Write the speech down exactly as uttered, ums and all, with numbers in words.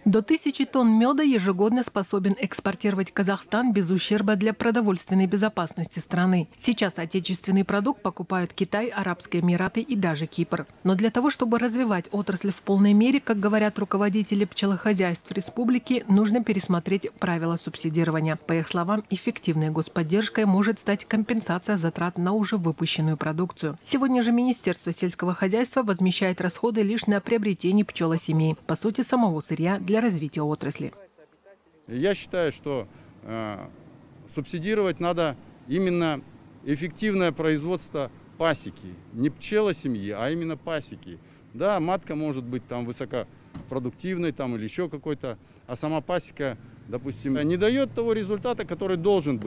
До тысячи тонн меда ежегодно способен экспортировать Казахстан без ущерба для продовольственной безопасности страны. Сейчас отечественный продукт покупают Китай, Арабские Эмираты и даже Кипр. Но для того, чтобы развивать отрасль в полной мере, как говорят руководители пчелохозяйств республики, нужно пересмотреть правила субсидирования. По их словам, эффективной господдержкой может стать компенсация затрат на уже выпущенную продукцию. Сегодня же Министерство сельского хозяйства возмещает расходы лишь на приобретение пчелосемей, по сути, самого сырья для развития отрасли. Я считаю, что э, субсидировать надо именно эффективное производство пасеки. Не пчелосемьи, а именно пасеки. Да, матка может быть там высокопродуктивной там, или еще какой-то, а сама пасека, допустим, не дает того результата, который должен быть.